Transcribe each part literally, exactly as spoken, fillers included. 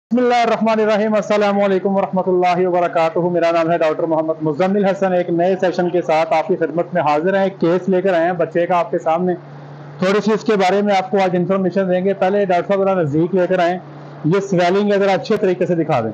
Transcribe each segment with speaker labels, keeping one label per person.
Speaker 1: बिस्मिल्लाहिर्रहमानिर्रहीम, अस्सलामु अलैकुम वरहमतुल्लाहि वबरकातुहू। मेरा नाम है डॉक्टर मोहम्मद मुज़म्मिल हसन। एक नए सेशन के साथ आपकी खिदमत में हाजिर हैं। एक केस लेकर आए हैं बच्चे का आपके सामने। थोड़ी सी इसके बारे में आपको आज इन्फॉर्मेशन देंगे। पहले डॉक्टर साहब जरा नज़दीक लेकर आएँ, ये स्वेलिंग है, ज़रा अच्छे तरीके से दिखा दें।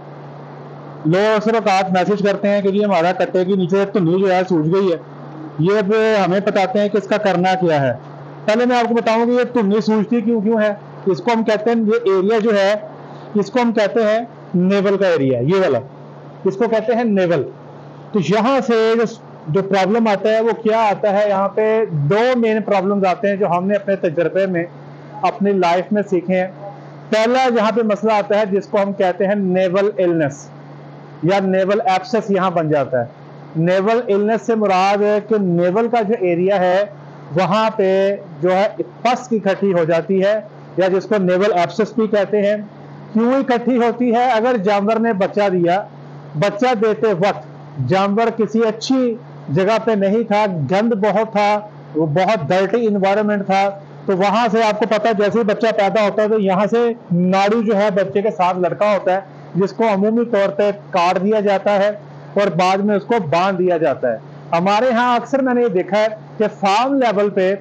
Speaker 1: लोग अक्सर औकात मैसेज करते हैं कि जी हमारा कट्टे की नीचे धुन्नी जो है सूज गई है। ये अब हमें बताते हैं कि इसका करना क्या है। पहले मैं आपको बताऊँ कि ये धुन्नी सूजती क्यों क्यों है। इसको हम कहते हैं, ये एरिया जो है इसको हम कहते हैं नेवल का एरिया, ये वाला इसको कहते हैं नेवल। तो यहाँ से जो जो प्रॉब्लम आता है वो क्या आता है, यहाँ पे दो मेन प्रॉब्लम्स आते हैं जो हमने अपने तजर्बे में अपनी लाइफ में सीखे हैं। पहला यहाँ पे मसला आता है जिसको हम कहते हैं नेवल इलनेस या नेवल एब्सेस यहाँ बन जाता है। नेवल इलनेस से मुराद है कि नेवल का जो एरिया है वहाँ पे जो है पस इकट्ठी हो जाती है, या जिसको नेवल एब्सेस भी कहते हैं। क्यों इकट्ठी होती है? अगर जानवर ने बच्चा दिया, बच्चा देते वक्त जानवर किसी अच्छी जगह पे नहीं था, गंद बहुत था, वो बहुत डर्टी इन्वायरमेंट था, तो वहां से आपको पता है जैसे ही बच्चा पैदा होता है तो यहाँ से नाड़ू जो है बच्चे के साथ लड़का होता है, जिसको अमूमी तौर पे काट दिया जाता है और बाद में उसको बांध दिया जाता है। हमारे यहाँ अक्सर मैंने ये देखा है कि फार्म लेवल पे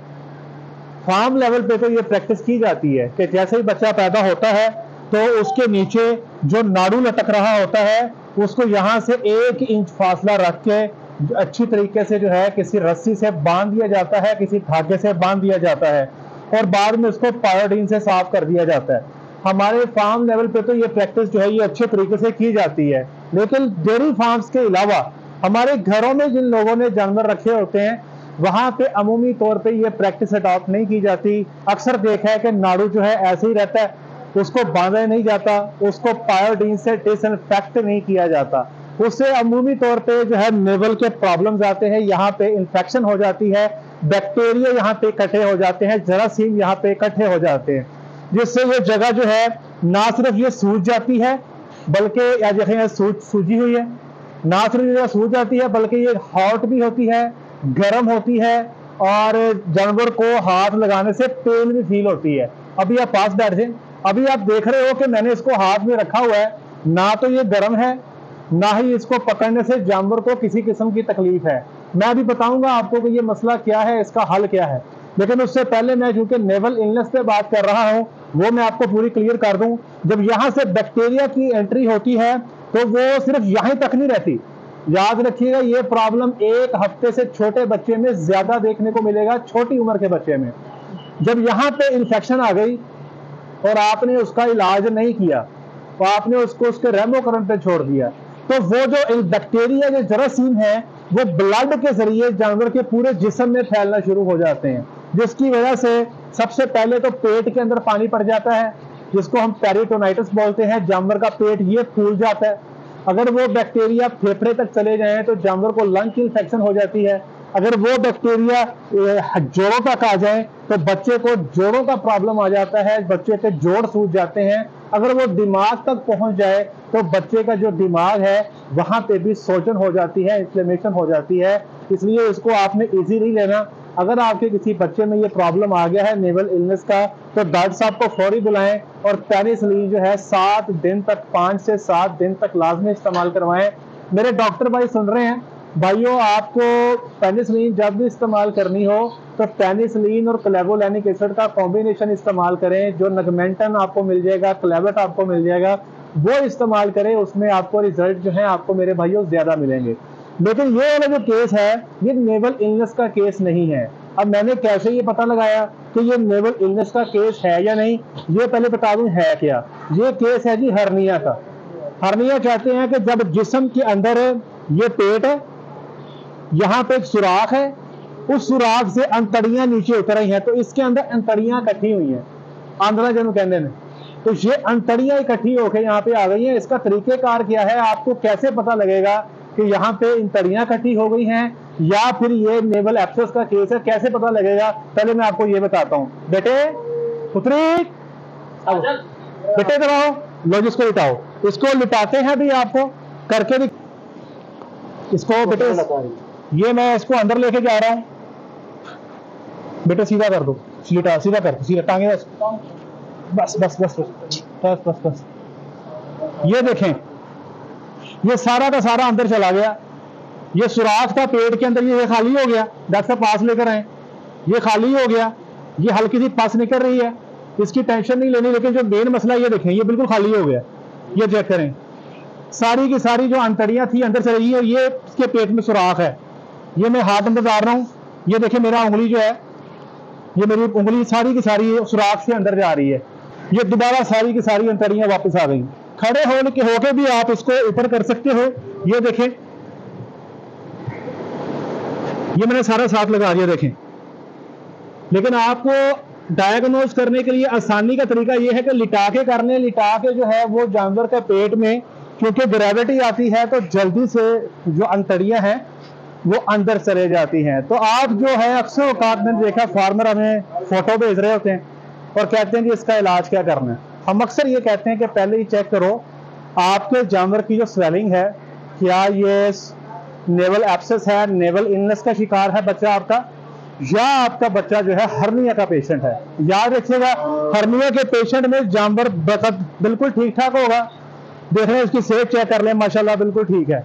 Speaker 1: फार्म लेवल पे तो ये प्रैक्टिस की जाती है कि जैसे ही बच्चा पैदा होता है तो उसके नीचे जो नाड़ू लटक रहा होता है उसको यहाँ से एक इंच फासला रख के अच्छी तरीके से जो है किसी रस्सी से बांध दिया जाता है, किसी धागे से बांध दिया जाता है और बाद में उसको पायोडीन से साफ कर दिया जाता है। हमारे फार्म लेवल पे तो ये प्रैक्टिस जो है ये अच्छे तरीके से की जाती है, लेकिन डेयरी फार्म्स के अलावा हमारे घरों में जिन लोगों ने जानवर रखे होते हैं वहां पे अमूमी तौर पे ये प्रैक्टिस अडॉप्ट नहीं की जाती। अक्सर देखा है कि नाड़ू जो है ऐसे ही रहता है, उसको बांधा नहीं जाता, उसको पायोडीन से डिसइंफेक्ट नहीं किया जाता, उससे अमूमी तौर पे जो है नेवल के प्रॉब्लम्स आते हैं, यहाँ पे इन्फेक्शन हो जाती है, बैक्टीरिया यहाँ पे इकट्ठे हो जाते हैं, जरासीम यहाँ पे इकट्ठे हो जाते हैं, जिससे ये जगह जो है ना सिर्फ ये सूज जाती है बल्कि या देखें सूज सूजी हुई है, ना सिर्फ ये सूज जाती है बल्कि ये हॉट भी होती है, गर्म होती है और जानवर को हाथ लगाने से पेन भी फील होती है। अभी आप पास बैठ जाए, अभी आप देख रहे हो कि मैंने इसको हाथ में रखा हुआ है, ना तो ये गर्म है ना ही इसको पकड़ने से जानवर को किसी किस्म की तकलीफ है। मैं अभी बताऊंगा आपको कि ये मसला क्या है, इसका हल क्या है, लेकिन उससे पहले मैं चूंकि नेवल इलनेस पे बात कर रहा हूं वो मैं आपको पूरी क्लियर कर दूं। जब यहां से बैक्टीरिया की एंट्री होती है तो वो सिर्फ यहीं तक नहीं रहती। याद रखिएगा ये प्रॉब्लम एक हफ्ते से छोटे बच्चे में ज्यादा देखने को मिलेगा, छोटी उम्र के बच्चे में। जब यहाँ पे इन्फेक्शन आ गई और आपने उसका इलाज नहीं किया तो आपने उसको उसके रेमोकरन पे छोड़ दिया, तो वो जो बैक्टीरिया जो जरासीम है वो ब्लड के जरिए जानवर के पूरे जिस्म में फैलना शुरू हो जाते हैं, जिसकी वजह से सबसे पहले तो पेट के अंदर पानी पड़ जाता है, जिसको हम पेरिटोनाइटिस बोलते हैं। जानवर का पेट ये फूल जाता है। अगर वो बैक्टीरिया फेफड़े तक चले जाएं तो जानवर को लंग की इन्फेक्शन हो जाती है। अगर वो बैक्टीरिया जोड़ों तक आ जाए तो बच्चे को जोड़ों का प्रॉब्लम आ जाता है, बच्चे के जोड़ सूज जाते हैं। अगर वो दिमाग तक पहुंच जाए तो बच्चे का जो दिमाग है वहां पे भी सोजन हो जाती है, इन्फ्लेमेशन हो जाती है। इसलिए इसको आपने इजी नहीं लेना। अगर आपके किसी बच्चे में ये प्रॉब्लम आ गया है नेवल इलनेस का तो डॉक्टर साहब को फौरी बुलाएं और पेनिसिलिन जो है सात दिन तक, पाँच से सात दिन तक लाजमी इस्तेमाल करवाएं। मेरे डॉक्टर भाई सुन रहे हैं भाइयों, आपको पेनिसिलिन जब भी इस्तेमाल करनी हो तो पेनिसिलिन और क्लेवोलैनिक एसिड का कॉम्बिनेशन इस्तेमाल करें। जो नगमेंटन आपको मिल जाएगा, क्लेवेट आपको मिल जाएगा, वो इस्तेमाल करें। उसमें आपको रिजल्ट जो है आपको मेरे भाइयों ज्यादा मिलेंगे। लेकिन ये वाला जो केस है ये नेवल इलनेस का केस नहीं है। अब मैंने कैसे ये पता लगाया कि ये नेवल इलनेस का केस है या नहीं, ये पहले बता दूं है क्या। ये केस है जी हर्निया का। हर्निया कहते हैं कि जब जिस्म के अंदर ये पेट है, यहाँ पे एक सुराख है, उस सुराख से अंतड़ियां नीचे उतर रही हैं, तो इसके अंदर अंतड़ियां इकट्ठी हुई हैं, आंद्रा जन कहते हैं। तो ये अंतड़ियां इकट्ठी होकर यहाँ पे आ गई हैं। इसका तरीकेकार क्या है, आपको कैसे पता लगेगा कि यहाँ पे अंतड़ियां इकट्ठी हो गई हैं या फिर ये नेवल एब्सेस का केस है, कैसे पता लगेगा? पहले मैं आपको ये बताता हूँ। बेटे पुत्री, बेटे इधर आओ, लो जिसको लिटाओ, इसको लिटाते हैं भी आपको करके भी इसको। बेटे ये मैं इसको अंदर लेके जा रहा हूँ, बेटे सीधा कर दो, सीधा सीधा कर, सीधा टांगे बस बस बस बस बस बस बस बस ये देखें, ये सारा का सारा अंदर चला गया। ये सुराख था पेट के अंदर, ये खाली हो गया। डॉक्टर साहब पास लेकर आए, ये खाली हो गया। ये हल्की सी पस निकल रही है, इसकी टेंशन नहीं लेनी, लेकिन जो मेन मसला ये देखें, ये बिल्कुल खाली हो गया। ये चेक करें, सारी की सारी जो अंतड़ियां थी अंदर चली गई, और ये इसके पेट में सुराख है। ये मैं हाथ अंदर डाल रहा हूँ, ये देखें मेरा उंगली जो है, ये मेरी उंगली सारी की सारी सुराख से अंदर जा रही है। ये दोबारा सारी की सारी अंतड़ियां वापस आ गई। खड़े होने होके भी आप इसको ऊपर कर सकते हो। ये देखें, ये मैंने सारा साथ लगा दिया देखें। लेकिन आपको डायग्नोज करने के लिए आसानी का तरीका यह है कि लिटा के करने, लिटा के जो है वो जानवर के पेट में, क्योंकि ग्रेविटी आती है तो जल्दी से जो अंतड़ियां हैं वो अंदर चले जाती हैं। तो आप जो है अक्सर औकात मैंने देखा फार्मर हमें फोटो भेज रहे होते हैं और कहते हैं कि इसका इलाज क्या करना है। हम अक्सर ये कहते हैं कि पहले ही चेक करो आपके जानवर की जो स्वेलिंग है, क्या ये नेवल एब्सेस है, नेवल इलनेस का शिकार है बच्चा आपका, या आपका बच्चा जो है हर्निया का पेशेंट है। याद रखिएगा, हर्निया के पेशेंट में जानवर बिल्कुल ठीक ठाक होगा। देख रहे हैं इसकी सेहत चेक कर लें, माशाल्लाह बिल्कुल ठीक है,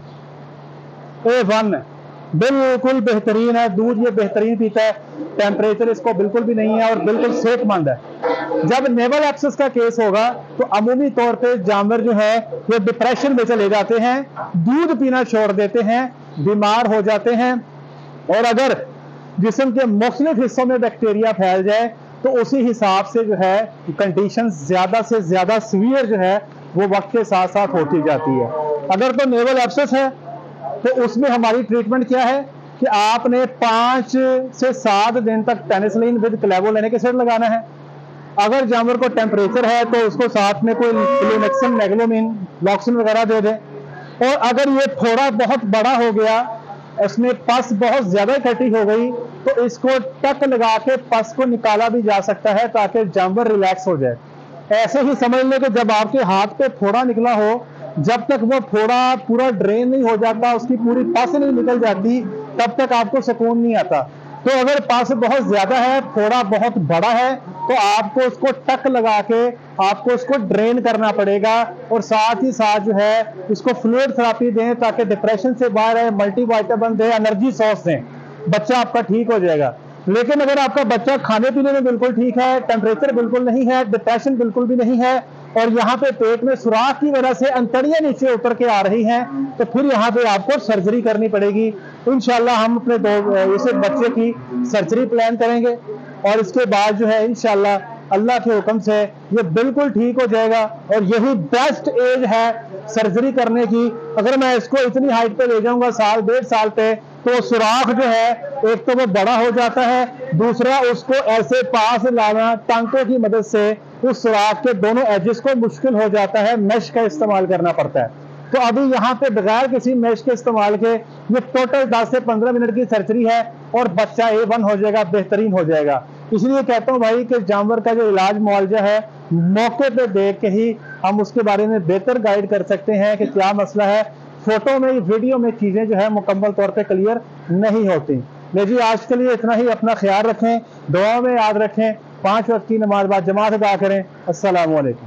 Speaker 1: ए वन बिल्कुल बेहतरीन है। दूध ये बेहतरीन पीता है, टेम्परेचर इसको बिल्कुल भी नहीं है और बिल्कुल सेहतमंद है। जब नेवल एब्सेस का केस होगा तो अमूमी तौर पे जानवर जो है वो डिप्रेशन में चले जाते हैं, दूध पीना छोड़ देते हैं, बीमार हो जाते हैं। और अगर जिस्म के मुख्तलिफ हिस्सों में बैक्टीरिया फैल जाए तो उसी हिसाब से जो है कंडीशन ज्यादा से ज्यादा सीवियर जो है वो वक्त के साथ साथ होती जाती है। अगर तो नेवल एब्सेस है तो उसमें हमारी ट्रीटमेंट क्या है कि आपने पांच से सात दिन तक पेनिसिलिन विद क्लेवोलेनिक एसिड लगाना है। अगर जानवर को टेम्परेचर है तो उसको साथ में कोई फ्लूनेक्सिन, मैग्लोमिन, लॉक्सिन वगैरह दे दे। और अगर ये थोड़ा बहुत बड़ा हो गया, इसमें पस बहुत ज्यादा इकट्ठी हो गई, तो इसको टक लगा के पस को निकाला भी जा सकता है ताकि जानवर रिलैक्स हो जाए। ऐसे ही समझ लो कि जब आपके हाथ पे फोड़ा निकला हो, जब तक वो फोड़ा पूरा ड्रेन नहीं हो जाता, उसकी पूरी पस नहीं निकल जाती, तब तक आपको सुकून नहीं आता। तो अगर पस बहुत ज्यादा है, फोड़ा बहुत बड़ा है, तो आपको उसको टक लगा के आपको उसको ड्रेन करना पड़ेगा। और साथ ही साथ जो है इसको फ्लूइड थेरेपी दें ताकि डिप्रेशन से बाहर आए, मल्टीविटामिन दें, एनर्जी सोर्स दें, बच्चा आपका ठीक हो जाएगा। लेकिन अगर आपका बच्चा खाने पीने में बिल्कुल ठीक है, टेम्परेचर बिल्कुल नहीं है, डिप्रेशन बिल्कुल भी नहीं है, और यहाँ पे पेट में सुराख की वजह से अंतड़ियां नीचे उतर के आ रही हैं, तो फिर यहाँ पे आपको सर्जरी करनी पड़ेगी। इंशाल्लाह हम अपने दो इस बच्चे की सर्जरी प्लान करेंगे और इसके बाद जो है इंशाल्लाह अल्लाह के हुक्म से ये बिल्कुल ठीक हो जाएगा। और यही बेस्ट एज है सर्जरी करने की। अगर मैं इसको इतनी हाइट पे ले जाऊंगा साल डेढ़ साल पे, तो सुराख जो है एक तो वो बड़ा हो जाता है, दूसरा उसको ऐसे पास लाना टांकों की मदद से उस सुराख के दोनों एजेस को मुश्किल हो जाता है, मेश का इस्तेमाल करना पड़ता है। तो अभी यहाँ पे बगैर किसी मेश के इस्तेमाल के ये टोटल दस से पंद्रह मिनट की सर्जरी है और बच्चा ए वन हो जाएगा, बेहतरीन हो जाएगा। इसलिए कहता हूँ भाई कि जानवर का जो इलाज मुआवजा है मौके पे देख के ही हम उसके बारे में बेहतर गाइड कर सकते हैं कि क्या मसला है। फोटो में, वीडियो में चीजें जो है मुकम्मल तौर पे क्लियर नहीं होती। ले जी, आज के लिए इतना ही। अपना ख्याल रखें, दुआ में याद रखें, पांच वक्त की नमाज बाद जमात अदा करें। अस्सलाम वालेकुम।